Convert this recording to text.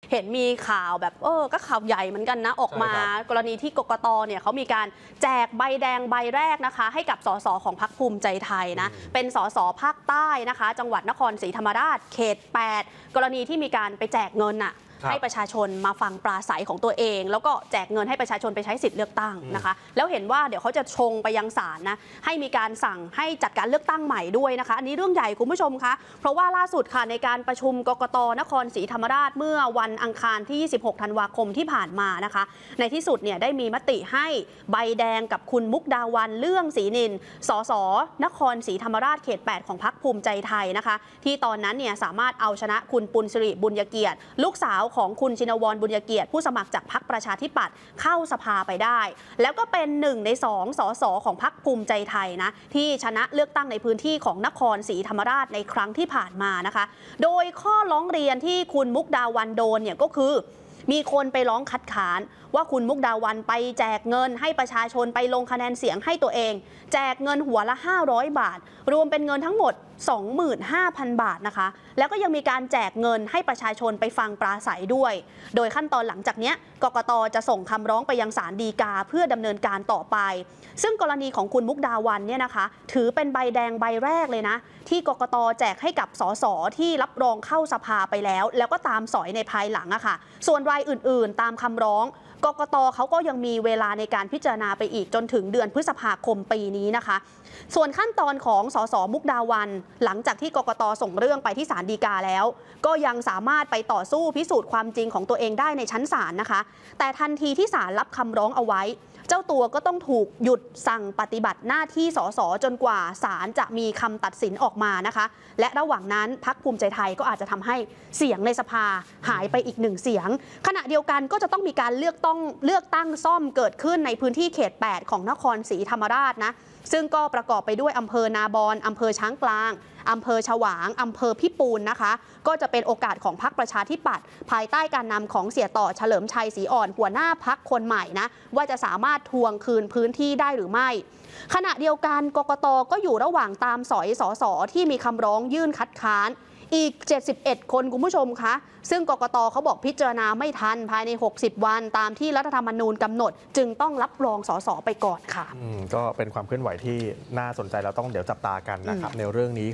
เห็นมีข่าวแบบก็ข่าวใหญ่เหมือนกันนะออกมากรณีที่กกตเนี่ยเขามีการแจกใบแดงใบแรกนะคะให้กับสสของพรรคภูมิใจไทยนะเป็นสสภาคใต้นะคะจังหวัดนครศรีธรรมราชเขต 8 กรณีที่มีการไปแจกเงินน่ะให้ประชาชนมาฟังปราศัยของตัวเองแล้วก็แจกเงินให้ประชาชนไปใช้สิทธิ์เลือกตั้งนะคะแล้วเห็นว่าเดี๋ยวเขาจะชงไปยังศาลนะให้มีการสั่งให้จัดการเลือกตั้งใหม่ด้วยนะคะอันนี้เรื่องใหญ่คุณผู้ชมคะเพราะว่าล่าสุดค่ะในการประชุมกกตนครศรีธรรมราชเมื่อวันอังคารที่26ธันวาคมที่ผ่านมานะคะในที่สุดเนี่ยได้มีมติให้ใบแดงกับคุณมุกดาวันเรื่องศรีนินสสนครศรีธรรมราชเขต 8 ของพรรคภูมิใจไทยนะคะที่ตอนนั้นเนี่ยสามารถเอาชนะคุณปุณสิริบุญยเกียรติลูกสาวของคุณชินวรบุญยเกียรติผู้สมัครจากพรรคประชาธิปัตย์เข้าสภาไปได้แล้วก็เป็น1 ใน 2สสของพรรคภูมิใจไทยนะที่ชนะเลือกตั้งในพื้นที่ของนครศรีธรรมราชในครั้งที่ผ่านมานะคะโดยข้อร้องเรียนที่คุณมุกดาวันโดนเนี่ยก็คือมีคนไปร้องคัดค้านว่าคุณมุกดาวันไปแจกเงินให้ประชาชนไปลงคะแนนเสียงให้ตัวเองแจกเงินหัวละ500 บาทรวมเป็นเงินทั้งหมด 25,000 บาทนะคะแล้วก็ยังมีการแจกเงินให้ประชาชนไปฟังปราศัยด้วยโดยขั้นตอนหลังจากนี้กกตจะส่งคำร้องไปยังศาลฎีกาเพื่อดำเนินการต่อไปซึ่งกรณีของคุณมุกดาวันเนี่ยนะคะถือเป็นใบแดงใบแรกเลยนะที่กกตแจกให้กับสสที่รับรองเข้าสภาไปแล้วก็ตามสอยในภายหลังอะค่ะส่วนรายอื่นๆตามคำร้องกกตเขาก็ยังมีเวลาในการพิจารณาไปอีกจนถึงเดือนพฤษภาคมปีนี้นะคะส่วนขั้นตอนของสสมุกดาวันหลังจากที่กกตส่งเรื่องไปที่ศาลฎีกาแล้วก็ยังสามารถไปต่อสู้พิสูจน์ความจริงของตัวเองได้ในชั้นศาลนะคะแต่ทันทีที่ศาลรับคำร้องเอาไว้เจ้าตัวก็ต้องถูกหยุดสั่งปฏิบัติหน้าที่สสจนกว่าศาลจะมีคำตัดสินออกมานะคะและระหว่างนั้นพรรคภูมิใจไทยก็อาจจะทำให้เสียงในสภาหายไปอีก1 เสียงขณะเดียวกันก็จะต้องมีการเลือกตั้งซ่อมเกิดขึ้นในพื้นที่เขต 8 ของนครศรีธรรมราชนะซึ่งก็ประกอบไปด้วยอำเภอนาบอนอำเภอช้างกลางอำเภอฉวางอำเภอพิปูนนะคะก็จะเป็นโอกาสของพรรคประชาธิปัตย์ภายใต้การนำของเสียต่อเฉลิมชัยศรีอ่อนหัวหน้าพรรคคนใหม่นะว่าจะสามารถทวงคืนพื้นที่ได้หรือไม่ขณะเดียวกันกกตก็อยู่ระหว่างตามสอยสสที่มีคำร้องยื่นคัดค้านอีก71 คนคุณผู้ชมคะซึ่งกกตเขาบอกพิจารณาไม่ทันภายใน60 วันตามที่รัฐธรรมนูญกำหนดจึงต้องรับรองสสไปก่อนค่ะก็เป็นความเคลื่อนไหวที่น่าสนใจเราต้องเดี๋ยวจับตากันนะครับในเรื่องนี้